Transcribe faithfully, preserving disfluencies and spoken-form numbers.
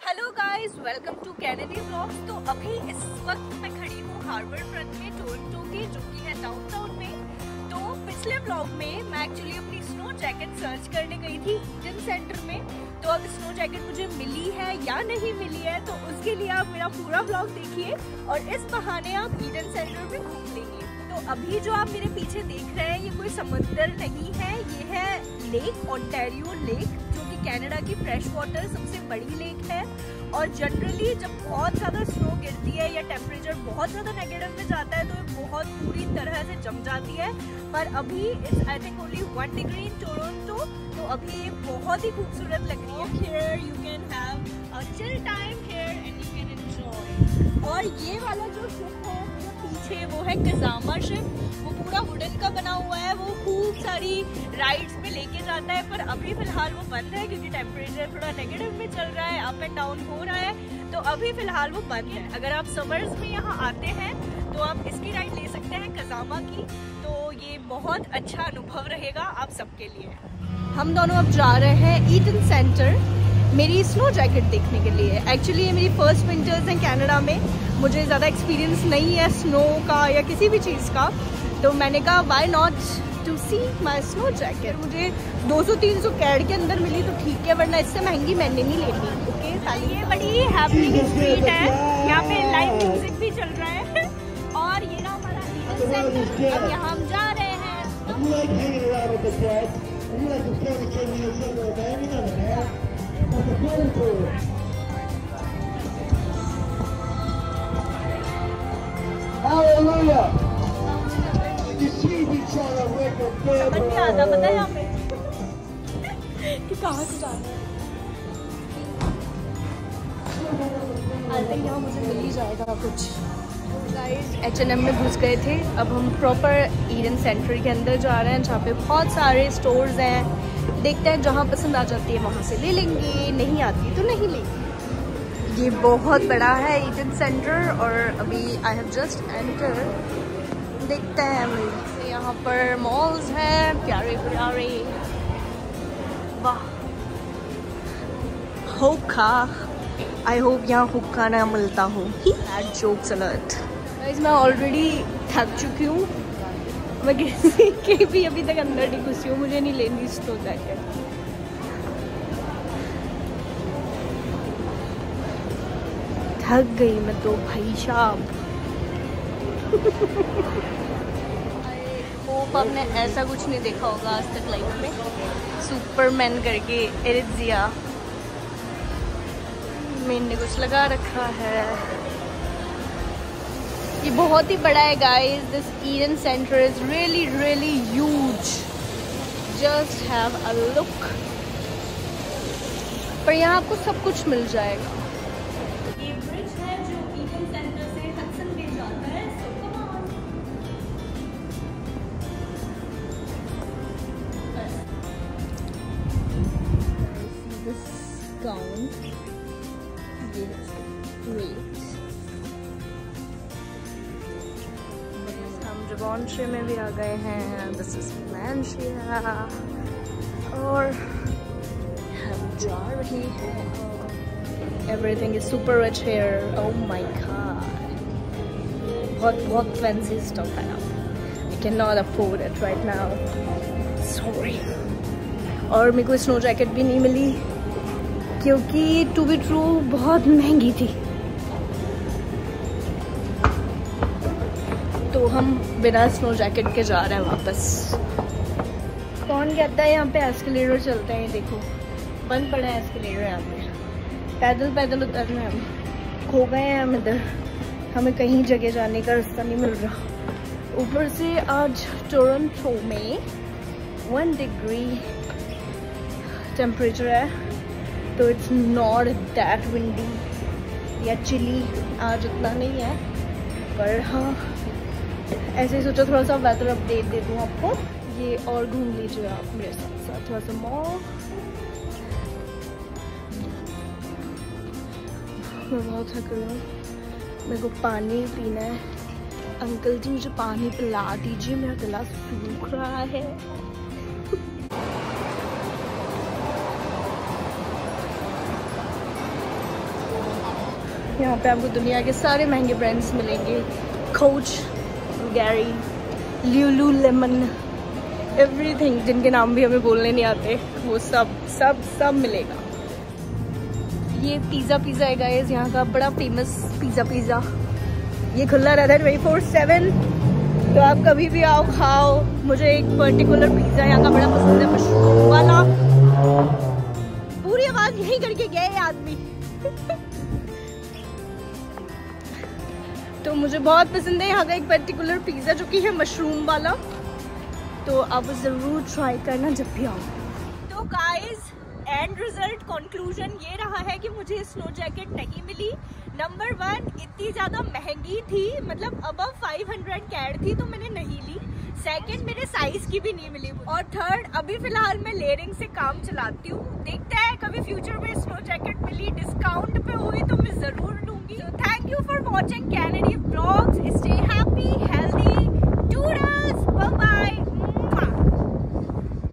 Hello guys, welcome to Kennedy vlogs. तो अभी इस वक्त मैं खड़ी हूँ हार्बर फ्रंट में टोरंटो के, जो कि है डाउनटाउन में। तो पिछले व्लॉग में मैं एक्चुअली अपनी स्नो जैकेट सर्च करने गई थी ईडन सेंटर में। तो अब स्नो जैकेट मुझे मिली है या नहीं मिली है, तो उसके लिए आप मेरा पूरा व्लॉग देखिए और इस बहाने आप ईडन सेंटर में घूम लेंगे। तो अभी जो आप मेरे पीछे देख रहे हैं, ये कोई समुद्र नहीं है, ये है लेक ओंटारियो लेक, जो कि कनाडा की फ्रेश वाटर सबसे बड़ी लेक है। और जनरली जब बहुत ज़्यादा स्नो गिरती है या टेम्परेचर बहुत ज़्यादा नेगेटिव में जाता है, तो ये बहुत पूरी तरह से जम जाती है। पर अभी it's I think only one degree in Toronto, तो अभी ये बहुत ही खूबसूरत लग रही है। Here you can have a chill time here and you can enjoy. और ये वाला जो शिप है पीछे, वो है कजामा शिप। वो पूरा वुडन का बना हुआ है, वो खूब सारी राइड्स में लेके जाता है। पर अभी फिलहाल वो बंद है क्योंकि टेम्परेचर थोड़ा नेगेटिव में चल रहा है, अप एंड डाउन हो रहा है, तो अभी फिलहाल वो बंद है। अगर आप समर्स में यहाँ आते हैं तो आप इसकी राइड ले सकते हैं, कजामा की। तो ये बहुत अच्छा अनुभव रहेगा आप सबके लिए। हम दोनों अब जा रहे हैं ईडन सेंटर मेरी स्नो जैकेट देखने के लिए। एक्चुअली ये मेरी फर्स्ट विंटर्स हैं कनाडा में, मुझे ज़्यादा एक्सपीरियंस नहीं है स्नो का या किसी भी चीज़ का। तो मैंने कहा why not to see my snow jacket. मुझे दो सौ तीन सौ कैड के अंदर मिली तो ठीक है, वरना इससे महंगी मैंने नहीं लेनी। ओके, ये बड़ी हैपनिंग स्ट्रीट है, यहाँ पे लाइव म्यूजिक भी चल रहा है। और ये ना हमारा ईडन सेंटर, अब यहाँ हम जा रहे हैं। समझ नहीं आता पता है यहाँ पे कि कहाँ से जाना है। आई थिंक यहाँ मुझे मिल ही जाएगा कुछ। गाइस एच एन एम में घुस गए थे, अब हम प्रॉपर ईडन सेंटर के अंदर जा रहे हैं, जहाँ पे बहुत सारे स्टोर्स हैं। देखते हैं जहाँ पसंद आ जाती है वहाँ से ले लेंगे, नहीं आती तो नहीं लेंगे। ये बहुत बड़ा है ईडन सेंटर और अभी आई हैव जस्ट एंटर। देखते हैं हम, यहाँ पर मॉल्स हैं प्यारे प्यारे। वाह, हुक्का, आई होप यहाँ हुक्का ना मिलता हो। That jokes alert. गाइस मैं ऑलरेडी थक चुकी हूँ, मैं किसी के भी अभी तक अंदर नहीं घुसी हूँ, मुझे नहीं लेनी स्नो जैकेट। थक गई मैं तो भाई साहब। होप आपने ऐसा कुछ नहीं देखा होगा आज तक लाइफ में, सुपरमैन करके एरिजिया मैंने कुछ लगा रखा है। ये बहुत ही बड़ा है guys, this Eaton Centre is really really huge, just have a look. पर यहाँ आपको सब कुछ मिल जाएगा। ये ब्रिज है जो ईडन सेंटर से हडसन बे जाता है। So come on, this gown, ये ग्रेट। हम जबॉन्ट्री में भी आ गए हैं, दिस इज मैनशिया, और हम जा रहे हैं। Everything is super rich here, oh my god, बहुत बहुत फैंसी स्टफ है। I can not afford it right now, sorry. और मेरे को स्नो जैकेट भी नहीं मिली क्योंकि टू बी ट्रू बहुत महंगी थी। तो हम बिना स्नो जैकेट के जा रहे हैं वापस। कौन कहता है यहाँ पे एस्केलेटर चलते हैं? देखो बंद पड़ा है एस्केलेटर यहाँ पे, पैदल पैदल उतरना है। हम खो गए हैं हम इधर, हमें कहीं जगह जाने का रास्ता नहीं मिल रहा। ऊपर से आज टोरंटो में वन डिग्री टेम्परेचर है, तो इट्स नॉट दैट विंडी या चिली आज इतना नहीं है। पर हाँ, ऐसे ही सोचा थोड़ा सा वेदर अपडेट दे दूँ आपको। ये और घूम लीजिए आप मेरे साथ साथ थोड़ा सा मॉल। मैं बहुत थक रही हूँ, मेरे को पानी पीना है। अंकल जी मुझे पानी पिला दीजिए, मेरा गला सूख रहा है। यहाँ पे आपको दुनिया के सारे महंगे ब्रांड्स मिलेंगे, कोच, गैरी, ल्यूलू लेमन, एवरीथिंग जिनके नाम भी हमें बोलने नहीं आते, वो सब सब सब मिलेगा। ये पिज़्ज़ा पिज़्ज़ा है गाइस, यहाँ का बड़ा फेमस पिज़्ज़ा पिज़्ज़ा। ये खुला रहता है ट्वेंटी फोर सेवन, तो आप कभी भी आओ खाओ। मुझे एक पर्टिकुलर पिज़्ज़ा यहाँ का बड़ा पसंद है, मशरूम वाला। पूरी आवाज़ यही करके गए आदमी। तो मुझे बहुत पसंद है यहाँ का एक पर्टिकुलर पिज़्ज़ा जो कि है मशरूम वाला, तो आप ज़रूर ट्राई करना जब भी आओ। तो गाइस एंड रिजल्ट कंक्लूजन ये रहा है कि मुझे स्नो जैकेट नहीं मिली। नंबर वन, इतनी ज़्यादा महंगी थी, मतलब अबव फाइव हंड्रेड कैड थी, तो मैंने नहीं ली। सेकंड, मेरे साइज की भी नहीं मिली। और थर्ड, अभी फिलहाल मैं लेयरिंग से काम चलाती हूँ, देखते हैं कभी फ्यूचर में स्नो जैकेट मिली, डिस्काउंट पे हुई तो मैं ज़रूर लूँगी। Thank you for watching Kennedy vlogs.